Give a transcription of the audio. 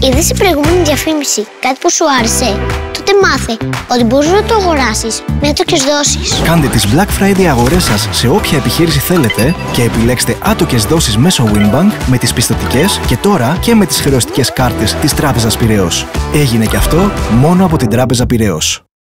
Είδες η προηγούμενη διαφήμιση κάτι που σου άρεσε? Τότε μάθε ότι μπορείς να το αγοράσεις με άτοκες δόσεις. Κάντε τις Black Friday αγορές σας σε όποια επιχείρηση θέλετε και επιλέξτε άτοκες δόσεις μέσω Winbank με τις πιστωτικές και τώρα και με τις χρεωστικές κάρτες της Τράπεζας Πειραιώς. Έγινε και αυτό μόνο από την Τράπεζα Πειραιώς.